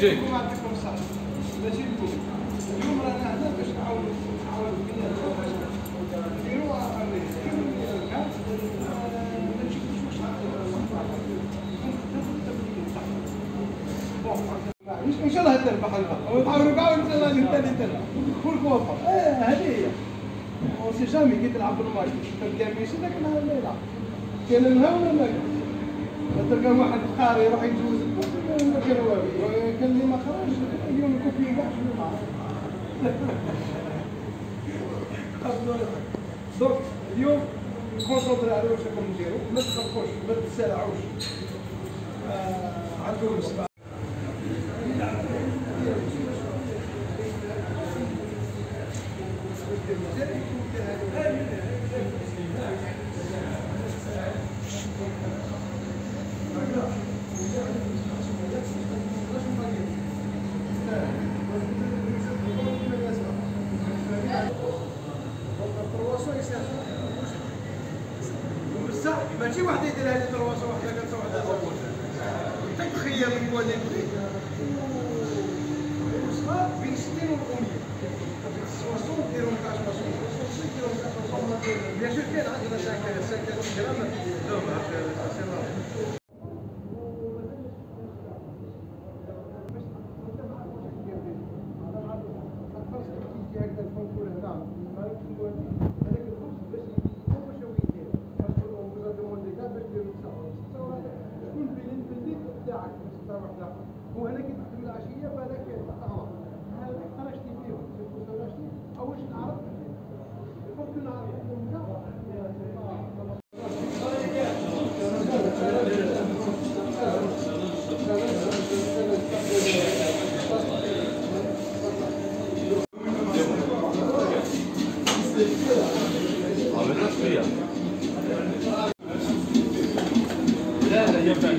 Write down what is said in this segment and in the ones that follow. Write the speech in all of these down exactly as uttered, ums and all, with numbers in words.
يجيك. يعطيكم الصحة. ماشي نقول اليوم رانا هنا باش نعاونوا نعاونوا الدنيا نديروا ما نشوفوش واش ان شاء الله تربح البحر ونحاولوا كاع ان شاء الله الثاني تربح كل موفق. اه هذه هي اون سي جامي كي تلعب بالماتش تلقى ميسي ذاك النهار لا يلعب كاين النهار ولا ما كاين تلقى واحد قاري يروح يجوز ما كان والو كان اللي ما خرج اليوم الكوبي كاع شنو معاه. دونك اليوم كونسونطري على واش راكم ديروا ما تخافوش ما تسارعوش. عندكم سبعة ماشي واحد يدير هذه الترواسه وحده كتروح حتى تخيل المولد وصفات بين ستين و مية ستين ديرهم كاش ستين ديرهم كاش بيان سور كاين عندنا خمسين غرام لا ما عرفتش وهنا كي تخدم العشيه بالك تقهوى هذاك خرجتي فيهم كنت خرجتي اول شيء نعرف كنت نعرف لا لا ينفع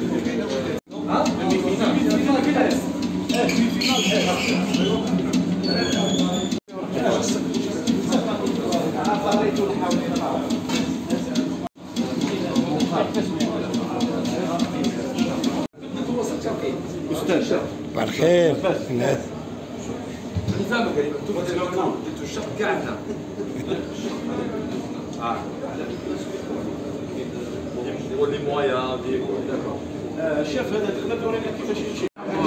استاذ بالخير الناس نظامك انتم تلعبوا انتم الشق كاعنا اه ولي مويا ديك شاف هذا تقدر تورينا كيفاش يمشي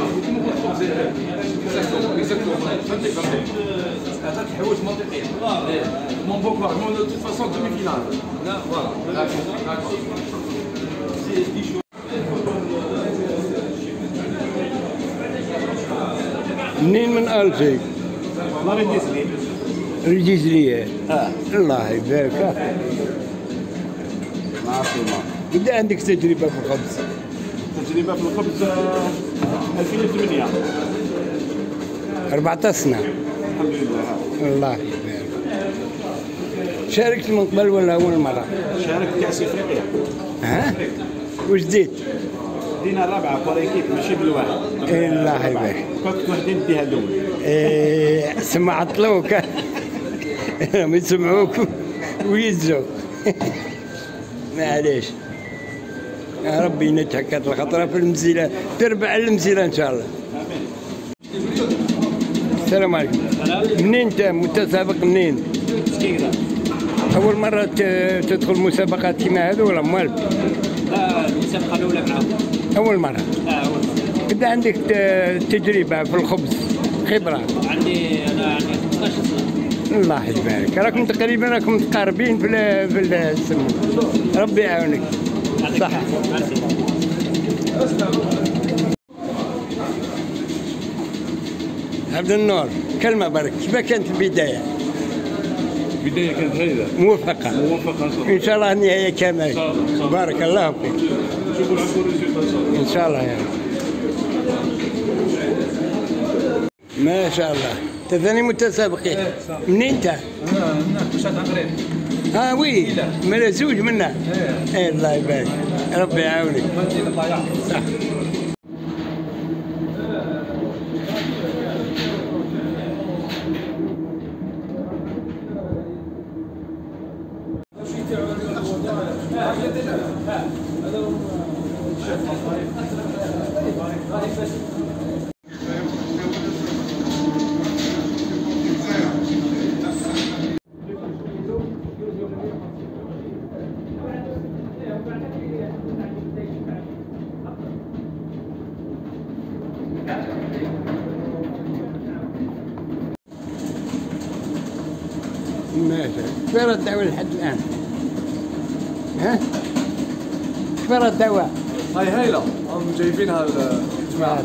هذاك الحوايج منطقيه مون بوكو مون دو توت فاسون دومي فينال لا فوالا منين من ألجي؟ الجزرية. اه الله يبارك. عاصمة. قد عندك تجربة في الخبز؟ تجربة في الخبز ألفين وثمانية. أربعة سنة. الحمد لله. الله يبارك. شاركت من قبل ولا أول مرة؟ شاركت كأس إفريقيا. ها؟ واش ديت؟ دينا الرابعة بوريكيب ماشي بالواحد. الله يبارك. كنت وحدين نديها الأول. إيه سما عطلوك. ما يسمعوك ويزوك. معليش. يا ربي ينجحك هاد الخطرة في المزيلة، تربع المزيلة إن شاء الله. السلام عليكم. منين أنت متسابق منين؟ سكيرة. أول مرة تدخل مسابقات كيما هذو ولا موالف؟ لا المسابقة الأولى معاهم. أول مرة؟ اه أول مرة. قد عندك تجربة في الخبز؟ خبرة؟ عندي أنا عندي خمسطاش سنة. الله يبارك، راكم تقريبا راكم متقاربين في في السن. ربي يعاونك. صحة. عبد النور كلمة برك، كيف كانت البداية؟ البداية كانت هايلة موفقة موفقة إن شاء الله النهاية كاملة بارك الله فيك شوفوا نشوفوا الريزولتا إن شاء الله يا رب. ما شاء الله أنت ثاني متسابقين منين أنت؟ أنا هناك مشات عقريب اه وي من زوج منا ايه الله يبارك ربي يعاونك الله يعافيك صح. ماشي. كبير الدواء لحد الآن. ها؟ كبير الدواء. هاي هايله هم جايبينها الجماعه.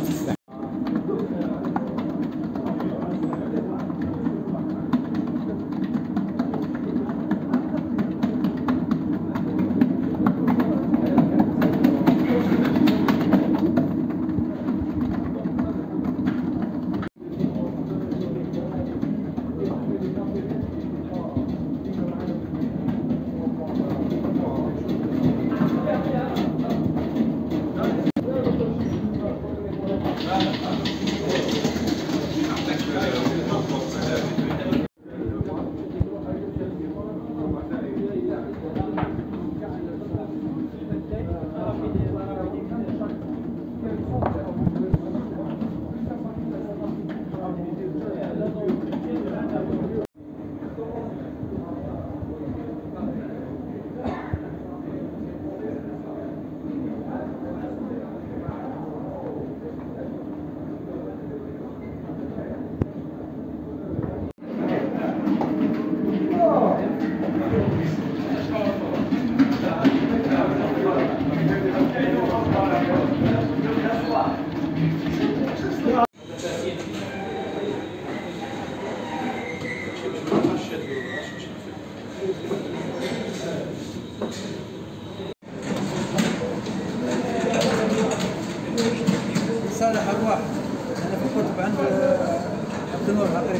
صالح ارواح انا في الكتب عند عبد النور العقيل.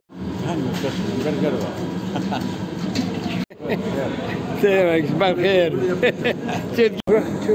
سلامك صباح الخير. شوف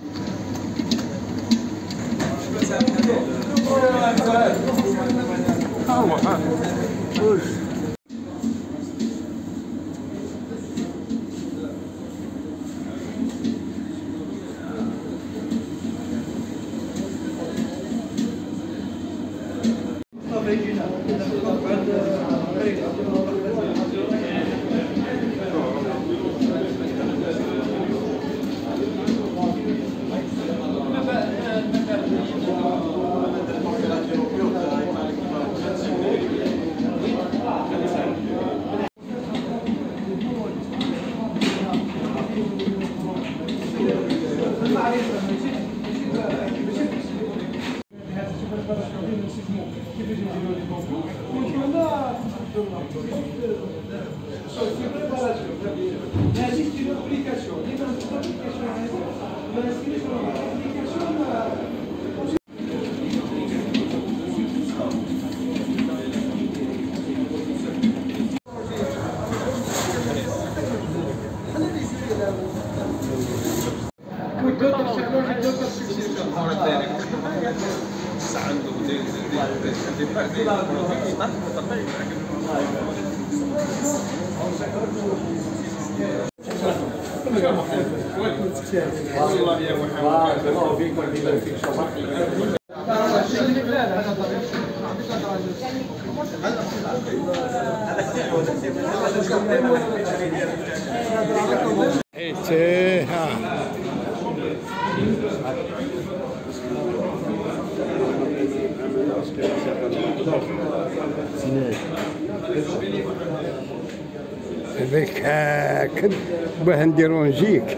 هذيك هاك باه نديرو نجيك.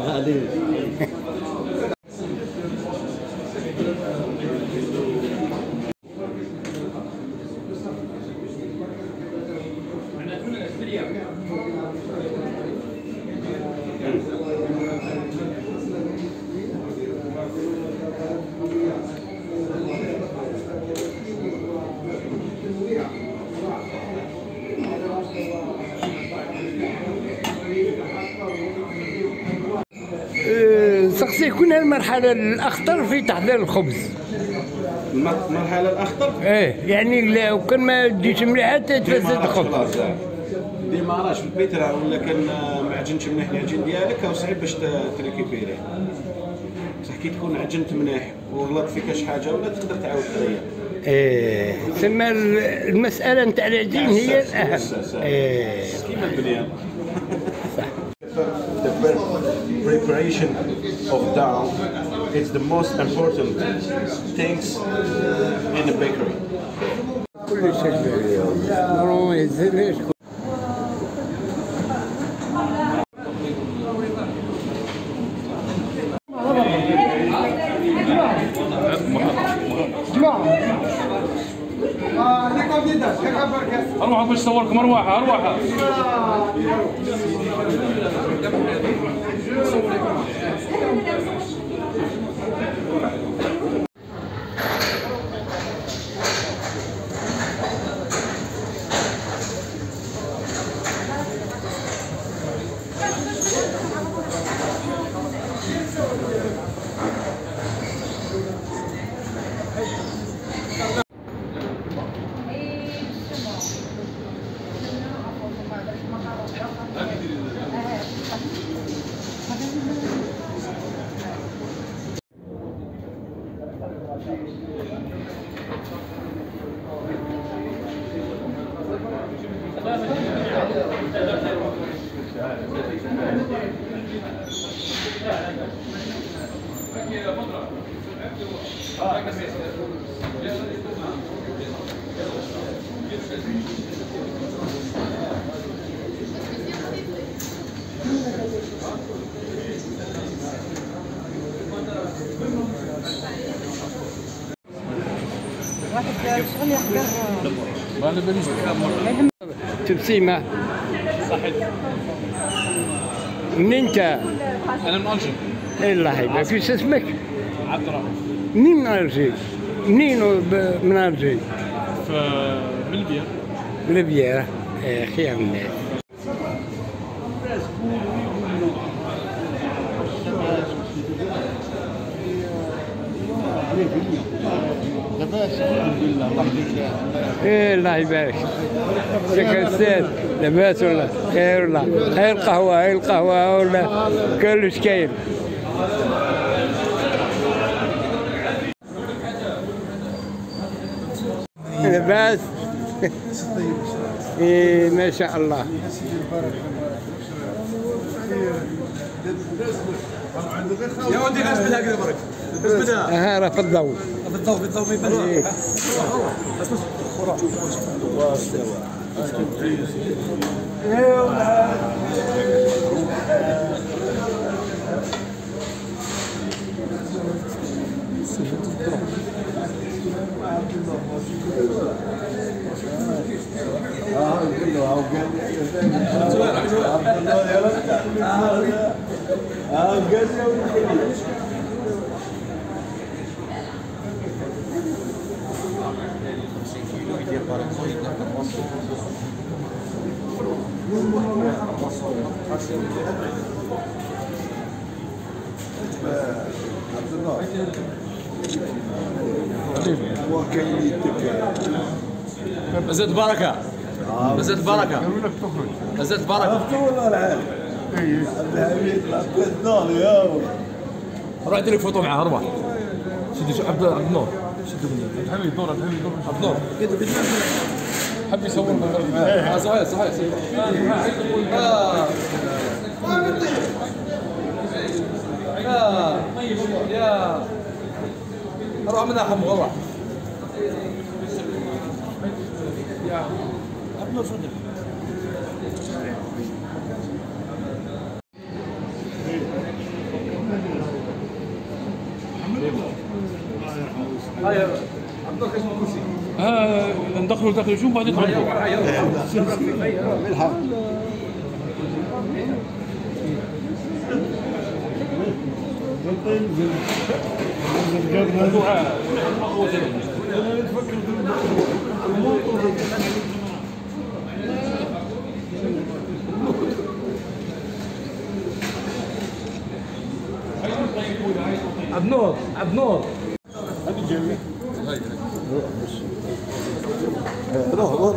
سقسي كون المرحلة الأخطر في تحضير الخبز. المرحلة الأخطر؟ إيه يعني لو كان ما تجيش مليحة تتفسد الخبز. ديما راش في البيت راه ولا كان ما عجنتش مليح العجين ديالك او صعيب باش تريكيبيريه. بصح كي تكون عجنت مليح وغلط فيك شي حاجة ولا تقدر تعاود تريح. ايه تسمى المسألة نتاع العجين هي الأهم. ايه كيما البنيان. The preparation of dough is the most important things in a bakery. كل شيء اروح باش نصوركم ارواحها ارواحها. تبسيمة صحيح. منين انت؟ انا من الجي. ايه الله يبارك فيك، شو اسمك؟ عبد الرحمن. منين من الجي؟ منين ب- من الجي؟ في من ليبيا. ليبيا. يا اخي يا الناس. ايه الله يبارك. شكرا استاذ. لاباس والله خير والله. هاي القهوة هاي القهوة ولا كلش كاين. لاباس. ايه ما شاء الله. يا ودي غاز بدها كذا برك بس بدها ها راه في الضوء. في الضوء في الضوء ما يبان. زاد بركة زاد بركة زاد بركة والله العالم عبد الحميد عبد النور يا روح دير لك فوتو معاه روح سيدي شو عبد عبد النور شدوا مني عبد الحميد دور عبد الحميد دور عبد النور حب يصور معاه. اه صحيح صحيح اه يا يا روح من احم روح يا عبد النور صدق هاي عبد النور اسمه كرسي ها ندخلوا داخل الجو بعدين نطلعوا. عبد النور عبد النور روح روح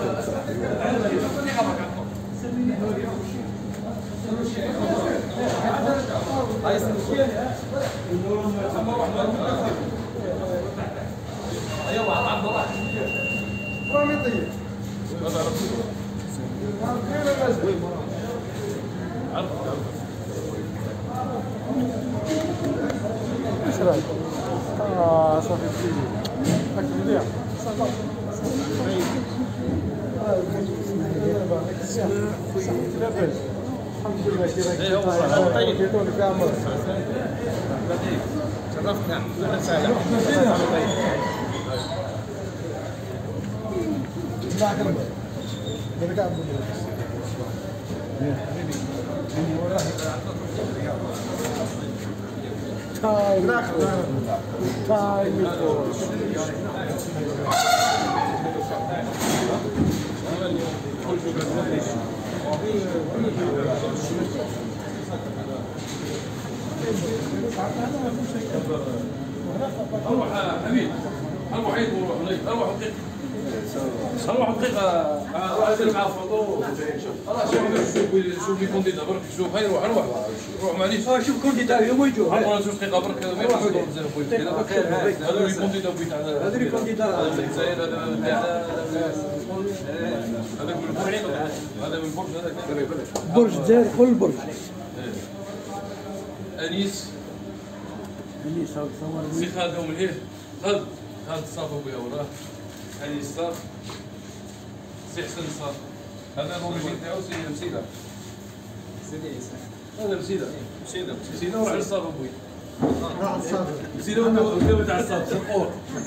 اه صافي سيدي هاك مليح لاباس الحمد لله كي راك طيب كيتون كامل شرفتنا اهلا وسهلا اروح حبيب اروح عيد وروح اروح دقيقه اروح دقيقه اروح ادير معاه فوطو خلاص شوف شوف لي كونديدا برك شوف هاي روح روح روح معليش اه شوف كونديدا اليوم يجوا انا نشوف دقيقه برك ما يبقاش يدور مزيان خويا هذا لي كونديدا بيت هذا هذا لي كونديدا هذا الجزائر هذا هذاك من البرج هذا من البرج هذاك برج الجزائر كل برج انيس سي خالد هم الهيه خالد خالد الصافي ابويا وراه انيس الصاف سي حسن الصاف هذا الوريجين تاعو سي مسيده هذا مسيده مسيده مسيده وراح للصاف ابويا راح الصافي مسيده ولا تاع الصاف سرقوه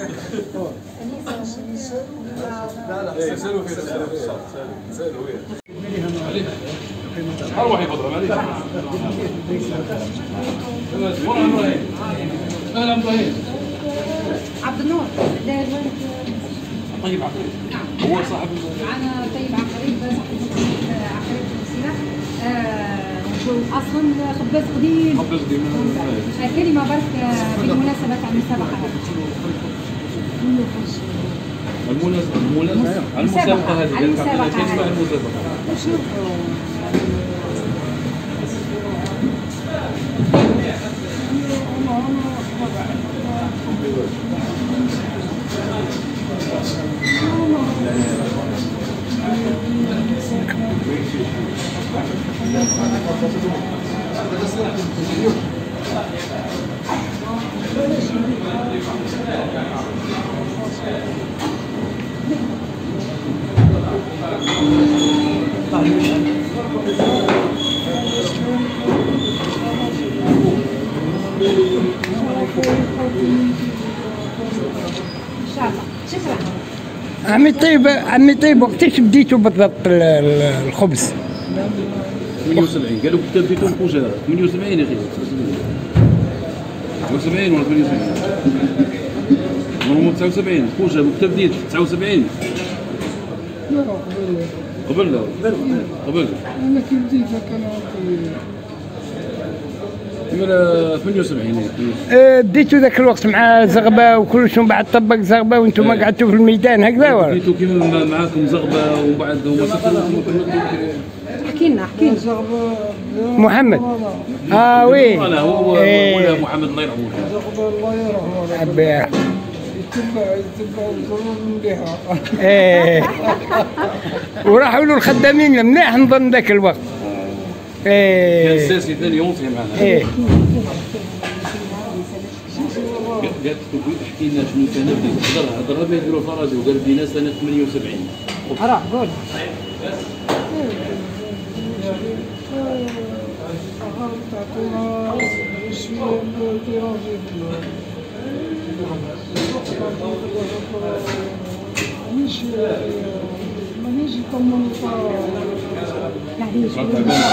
لا لا ايه سالوا فيه سالوا فيه سالوا وياه عليك اروح يا بدر عليك والله ابراهيم اهلا ابراهيم عبد النور داير وين؟ طيب عقريب نعم هو صاحب انا طيب عقريب صاحب عقريب المسيرة اصلا خباز قديم خباز قديم كلمه برك بالمناسبه تاع المسابقه المناسبة المناسبة المسابقة هذه كيف اسمها المسابقة؟ عمي طيب عمي طيب وقتاش بديتوا بالضبط الخبز؟ ثمانية وسبعين قالوا كنت بديتوا البروجي ثمانية وسبعين يا اخي تسعة وسبعين ولا ثمانية وسبعين نورمال تسعة وسبعين بروجي كنت بديت تسعة وسبعين قبل لا قبل انا كي بديت كان عندي ثمانية وسبعين أه بديتوا ذاك الوقت مع زغبه وكلش ومن بعد طبق زغبه وانتم ما قعدتوا في الميدان هكذا ولا؟ بديتوا كيما معاكم زغبه ومن بعد هما سكروا احكي لنا احكي لنا محمد اه وي انا هو ولا محمد الله يرحمه الله يرحمه حبي يتبع يتبع الزمن مليحه ايه وراحوا له الخدامين مليح نظن ذاك الوقت كان ايه ساسي ثاني يوم معنا ايه قالت له احكي لنا شنو كان بديت هضر هضر ما يديروا فرادي وقال بدينا سنه ثمانية وسبعين روح قول تعطينا شويه تيراجي مش مانيش يطمن معليش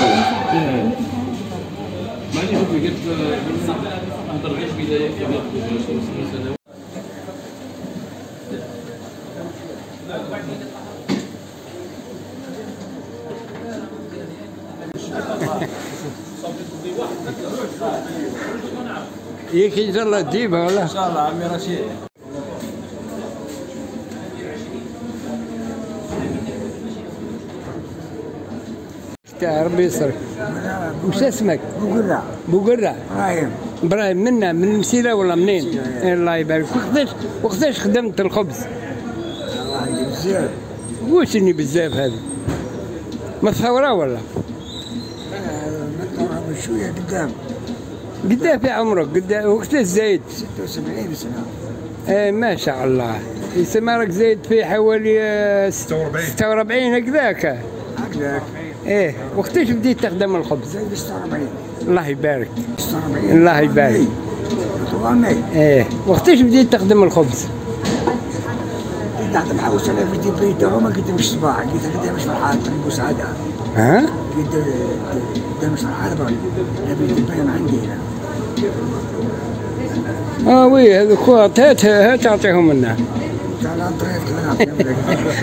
ماني هو قلت ما نرجعش بدايه كما سنه ياك ان شاء الله تجيبها ولا؟ ان شاء الله عمي رشيد. ربي يسرك. وش اسمك؟ بقرة بقرة. ابراهيم ابراهيم منا من المسيرة ولا منين؟ الله يبارك. وقتاش وقتاش خدمت الخبز؟ الله بزاف. واش اني بزاف هذا؟ ما الثورة ولا؟ نطلع بشوية قدام. قدام في عمرك؟ قدام وقتاش زايد؟ ستة وسبعين سنة. ايه ما شاء الله. يسمى راك زايد في حوالي ستة وأربعين هكذاك. هكذاك. ايه وقتاش بديت تخدم الخبز؟ زايد ستة وأربعين. الله يبارك. ستة وأربعين. الله يبارك. طوالي. ايه وقتاش بديت تخدم الخبز؟ تحت محوس انا في البيت هو ما قدمش صباح قلت قدامش فرحات طريق مساعدة ها؟ قلت قدامش فرحات برا نبي البيت ما عندي هنا اه وي هذوك خوات هات هات تعطيهم لنا تعال عن طريق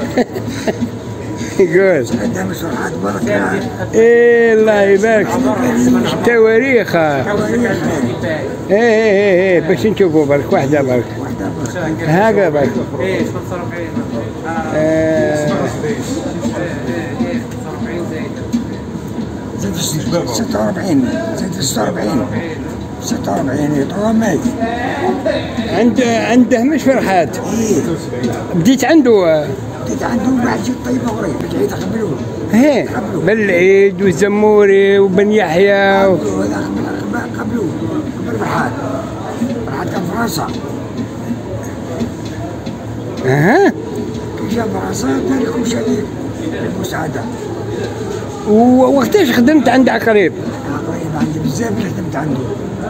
قول قدامش فرحات برا ايه الله يبارك تواريخ تواريخ ايه ايه ايه باش نشوفوا برك واحدة برك هاكا برك ايه خمسة وأربعين زيد ستة وأربعين زيد ستة وأربعين ستة وأربعين طول ميت عند عنده مش فرحات ايه بديت عنده بديت عنده بعد جيت طيبة قريب العيد قبلوه هيه بالعيد والزموري وبن يحيى و... قبلوه قبلوه قبل فرحات فرحات كان فرنسا اها كي جا فرنسا دار لكم شديد المساعدة ووقتاش خدمت عند عقريب؟ قريب عندي بزاف اللي خدمت عنده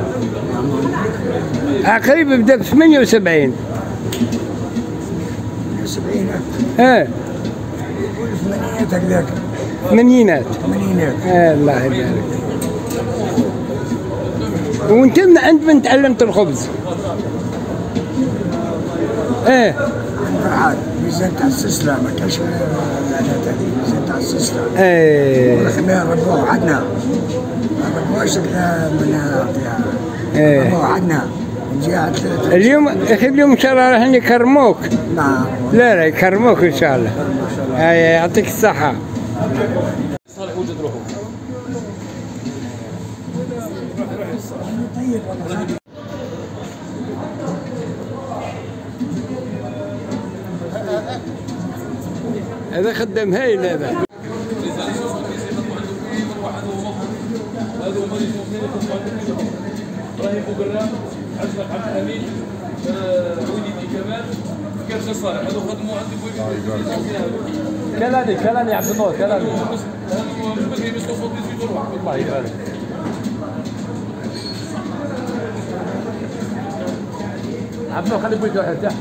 عقريب بدا في ثمانية وسبعين سبعين اه والثمانينات هكذاك ثمانينات الثمانينات آه الله يبارك وانت من عند من تعلمت الخبز؟ ايه عند فرحات ميزان تاع السلسلة ما كاش العادات هذه ميزان تاع السلسلة ايه ورخنا ربوه عندنا ربوه شكلها من فيها ايه ربوه عندنا نجي على ثلاثة اليوم اخي اليوم ان شاء الله راح يكرموك نعم لا لا يكرموك ان شاء الله هاي يعطيك الصحة صالح وجد روحه طيب والله هذا خدام هايل هذا هذا هو مجلس ابراهيم بوقرام عزمك عبد الحميد وليدي كمال كرش صالح هذو خدموا عندي كلاني كلاني يا عبد النور كلاني الله يبارك عبد النور خلي بويك ارتاح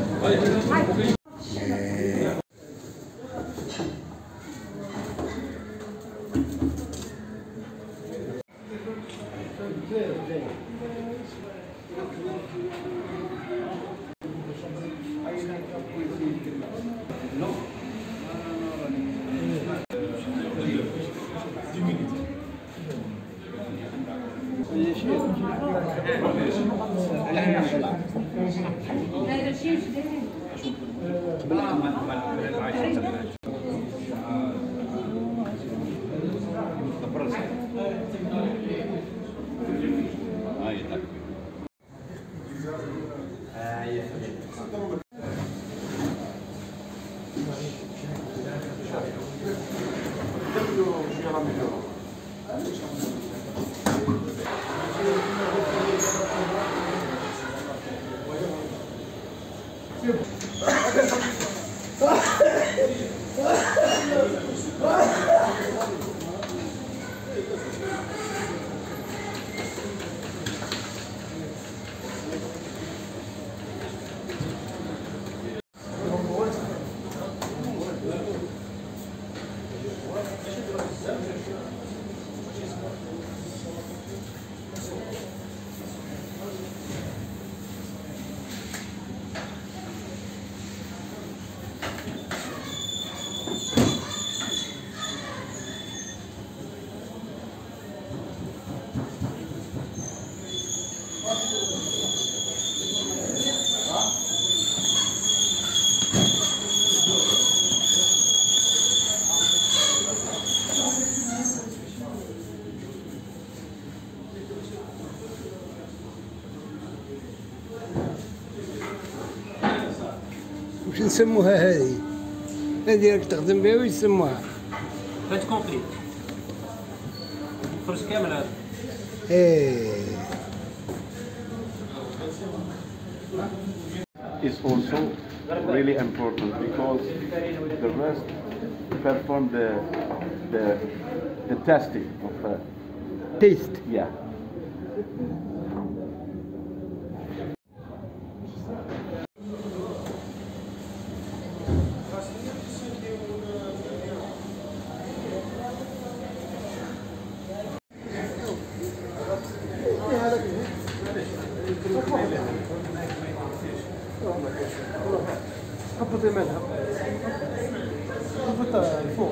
وش نسموها هذه؟ هذه راك تخدم بها وش يسموها؟ فات كومبليت فرش كامل هذا ايه is also really important because the rest perform the the the testing of uh, تيست yeah. هبط يمينها هبط لفوق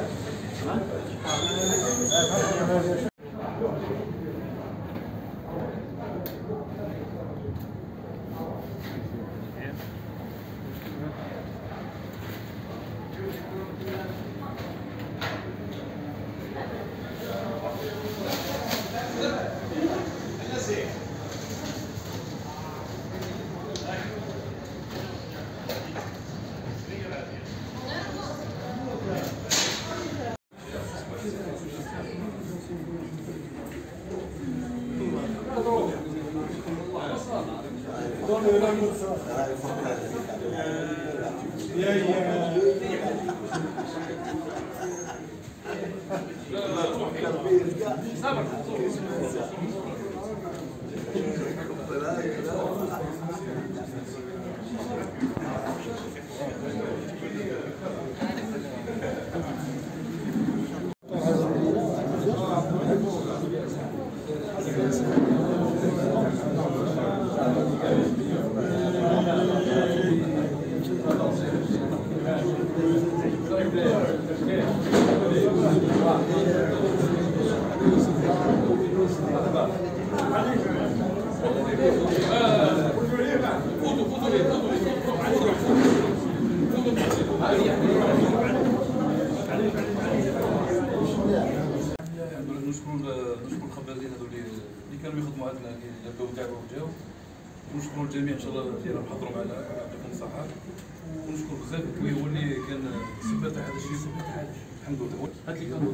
نشكر الخبازين هذو اللي كانوا يخدموا عندنا اللي بداو يتابعوا وجاو، ونشكروا الجميع ان شاء الله اللي راهم حضروا معنا يعطيكم الصحه، ونشكر بزاف الكوي هو اللي كان السبب تاع هذا الشيء الحمد لله. هات لي كامل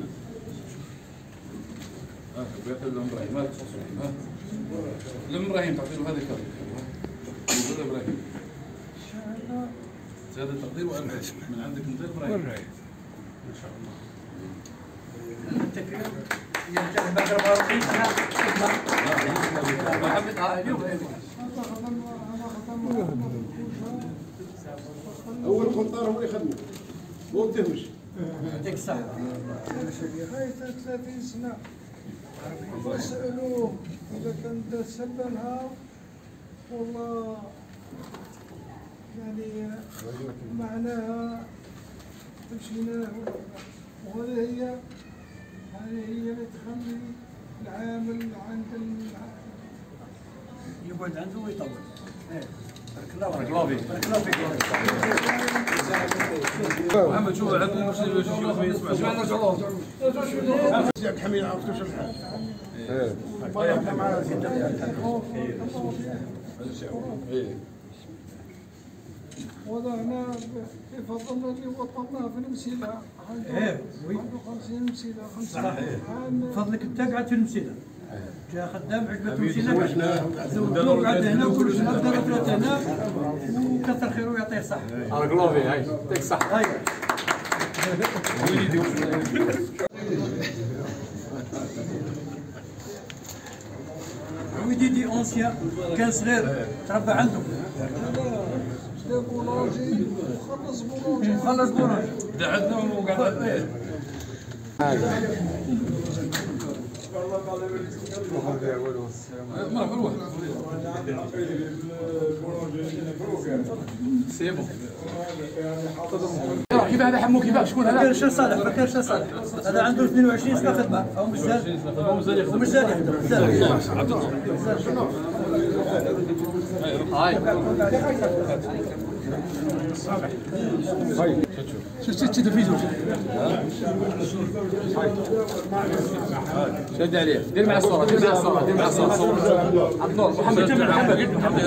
ها بغيت لهم ابراهيم هاك ها لم ابراهيم تعطي له هذا كامل هذا ابراهيم هذا تقدير وأمل من عندك انت ابراهيم ان شاء الله. اول قنطار هو اللي يخدمه مو التهمش. يعطيك الصحة. هاي ثلاثين سنة سألوه إذا كان دا سلمها والله يعني معناها تمشينا وهذه هي هذه هي اللي تخلي العامل عند يقعد عنده ويطول. بارك الله فيك. بارك الله فيك. محمد شوف عندنا شي واحد يسمع. سمعنا جلوس. زياد حميد عرفتو شو الحال؟ ايه. ايه. وضعنا في فضلنا اللي وطناه في المسيلة. ايه. عنده خمسين مسيلة خمسين. صحيح. فضلك انت قاعد في المسيلة. جا خدام عجبته المسيلة زودوه قعد هنا وكل شيء نقدر ثلاثة هنا وكثر خيره ويعطيه الصحة. بارك الله فيك هاي يعطيك الصحة. عويديدي اونسيان كان صغير تربى عنده. دا بولانجي وخلص بولانجي. خلص بولانجي. دا عندنا وقعد عندنا. مرحبا سي بون. كيف هذا حمو كيف شكون هذا؟ فكر الشيخ صالح فكر الشيخ صالح هذا عنده اثنين وعشرين سنة خدمة أو مازال ومازال يخدم مازال. هاي شفت التلفزيون شد عليه دير مع الصورة دير مع الصورة دير مع الصورة عبد النور محمد محمد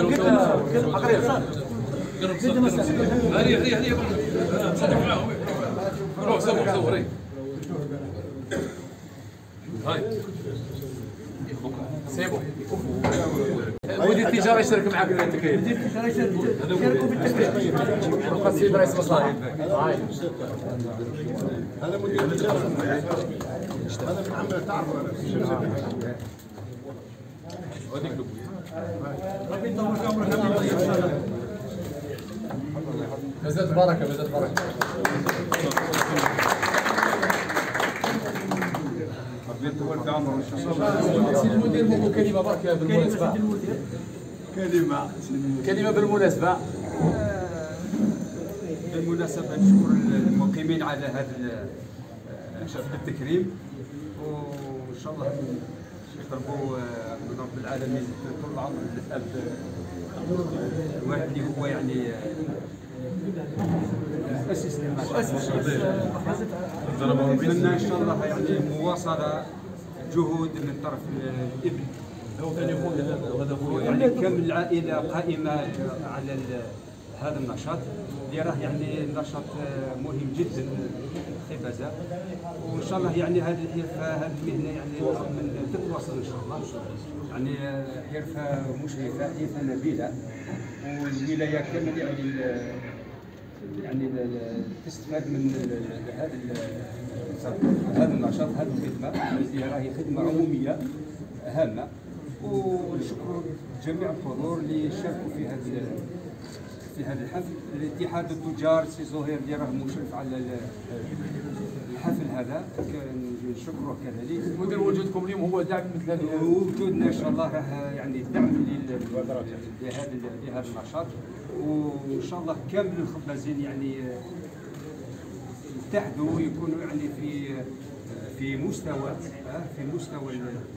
هذه هذه هذه صدق معاهم روح صور صور هاي سيبو مدير التجاره يشترك معك ولا انت كيف؟ مدير التجاره يشاركوا بالتكليف. نبقى سيد رئيس مصلحه هاي هذا مدير التجاره هذا من عمل تعرفوا هذيك ربي يطول في عمرك ربي يطيب ان شاء الله. مازالت بركه مازالت بركه. سيد المدير مو كلمه برك بالمناسبه. كلمة كلمة بالمناسبة. بالمناسبة نشكر المقيمين على هذا شرف التكريم، وإن شاء الله يقربوا من رب العالمين طول العمر الأب الواحد اللي هو يعني مؤسس مؤسس نتمنى إن شاء الله يعني مواصلة جهود من طرف الابن يعني كامل العائلة قائمة على هذا النشاط اللي راه يعني نشاط مهم جدا خبازة، وان شاء الله يعني هذه الحرفه هذه المهنه يعني من تتواصل ان شاء الله. يعني حرفه مشرفه، حرفه نبيله، والولايه كامل يعني يعني تستفاد من هذا هذا النشاط، هذه الخدمه اللي راهي خدمه عموميه هامه. ونشكر جميع الحضور اللي شاركوا في هذا في هذا الحفل. الاتحاد التجار سي زهير اللي راه مشرف على الحفل هذا نشكره كذلك. مدير وجودكم اليوم هو دعم مثل هذا، وجودنا ان شاء الله راه يعني دعم لهذا لهذا النشاط، وان شاء الله كامل الخبازين يعني يتحدوا يكونوا يعني في في مستوى في مستوى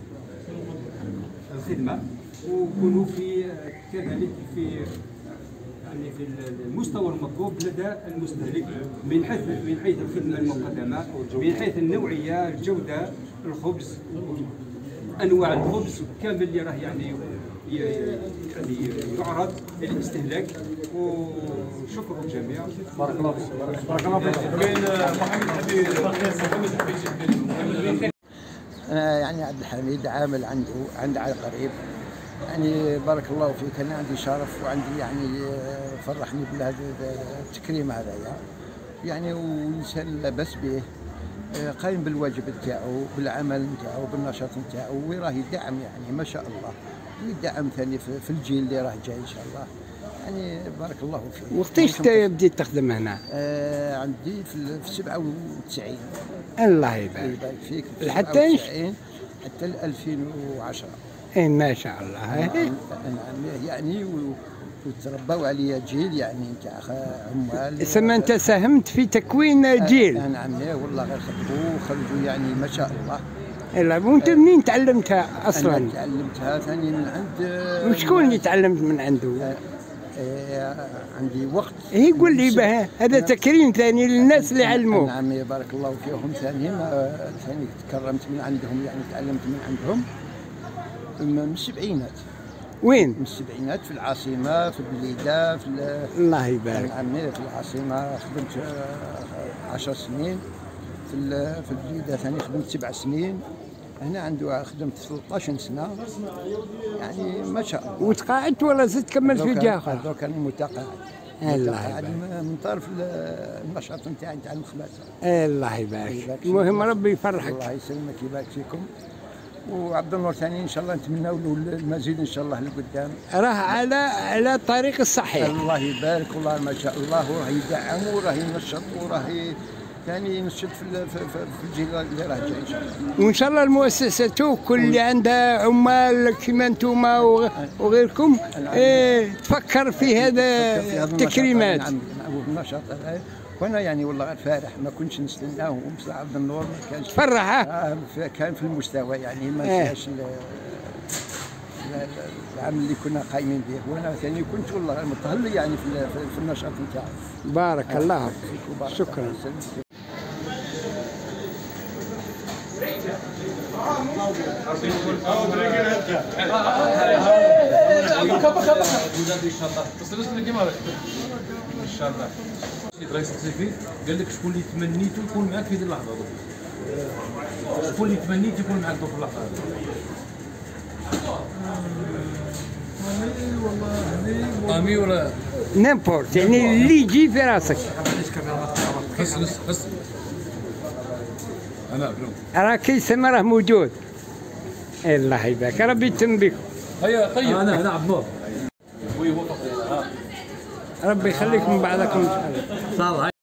الخدمه، ويكونوا في كذلك في يعني في المستوى المطلوب لدى المستهلك من حيث من حيث الخدمه المقدمه، من حيث النوعيه، الجوده، الخبز، انواع الخبز كامل اللي راه يعني يعني يعرض للاستهلاك. وشكر الجميع. بارك الله فيك. بارك الله فيك. كاين محمد حبيب محمد حبيب أنا يعني عبد الحميد عامل عنده عند على قريب. يعني بارك الله فيك، انا عندي شرف وعندي يعني فرحني بهذا التكريم هذايا، يعني وانسان لا باس به، قايم بالواجب نتاعو، بالعمل نتاعو، بالنشاط نتاعو، وراه يدعم يعني ما شاء الله، ويدعم ثاني في الجيل اللي راه جاي ان شاء الله. يعني بارك الله فيك. وقتاش بديت تخدم هنا؟ آه عندي في سبعة وتسعين. الله يبارك فيك. حتى ايش؟ حتى ألفين وعشرة. اي ما شاء الله. نعم يعني وتربوا عليا جيل يعني نتاع عمال. سما انت ساهمت في تكوين جيل. آه نعم والله غير خدموا وخرجوا يعني ما شاء الله. لا وانت منين تعلمتها اصلا؟ انا تعلمتها ثاني من عند. وشكون اللي تعلمت من عنده؟ آه آه عندي وقت. هي قول لي بها هذا تكريم ثاني للناس اللي علموك. نعم بارك الله فيهم. ثاني ثاني تكرمت من عندهم يعني تعلمت من عندهم من السبعينات. وين؟ من السبعينات في العاصمة، في بليدة، في الله يبارك. نعم في العاصمة خدمت عشر سنين، في في بليدة ثاني خدمت سبع سنين، هنا عنده خدمت ثلاثطاش سنة، يعني ما شاء الله. وتقاعدت ولا زدت كملت في جهة أخرى؟ دوك أنا متقاعد. الله يبارك. من طرف النشاط نتاعي نتاع الخبازة. الله يبارك. المهم ربي يفرحك. الله يسلمك يبارك فيكم. وعبد النور ثاني ان شاء الله نتمناو له المزيد ان شاء الله لقدام. راه على على الطريق الصحيح. الله يبارك والله ما شاء الله، وراه يدعم وراه ينشط وراه ثاني ينشط في في, في الجيل اللي راه جاي ان شاء الله. وان شاء الله المؤسسات كل اللي عندها عمال كيما انتم وغيركم إيه تفكر في هذا التكريمات. نعم النشاط هذا. وانا يعني والله غير فارح، ما كنتش نستناه ومثل عبد النور ما كانش فرح. آه كان في المستوى يعني ما فيهاش العمل اللي كنا قايمين به، وانا ثاني كنت والله غير متهل يعني في, في النشاط نتاعي. بارك آه الله فيك. شكرا. ان شاء الله رئيس التسيفي قال لك شكون اللي تمنيتو يكون معاك في هذه اللحظه دوك؟ شكون اللي تمنيت يكون معاك دوك في اللحظه هذه؟ امي ولا نيمبورت يعني اللي يجي في راسك. حس حس حس انا راه كيسمى راه موجود. الله يبارك ربي يتم بكم. هيا طيب انا انا عبد النور. ربي يخليكم بعضكم ان شاء الله.